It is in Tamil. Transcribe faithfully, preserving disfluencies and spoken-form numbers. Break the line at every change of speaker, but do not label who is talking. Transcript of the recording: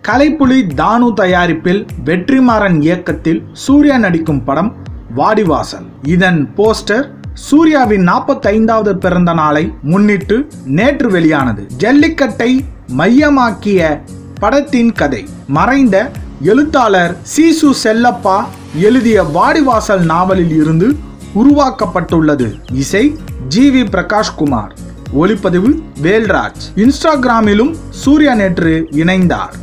கலைப்புலி தானு தயாரிப்பில் வெற்றிமாறன் இயக்கத்தில் சூர்யா நடிக்கும் படம் வாடிவாசல். இதன் போஸ்டர் சூர்யாவின் நாற்பத்தி ஐந்தாவது பிறந்த நாளை முன்னிட்டு நேற்று வெளியானது. ஜல்லிக்கட்டை மையமாக்கிய படத்தின் கதை மறைந்த எழுத்தாளர் சீசு செல்லப்பா எழுதிய வாடிவாசல் நாவலில் இருந்து உருவாக்கப்பட்டுள்ளது. இசை ஜி வி பிரகாஷ்குமார், ஒளிப்பதிவு வேல்ராஜ். இன்ஸ்டாகிராமிலும் சூர்யா நேற்று இணைந்தார்.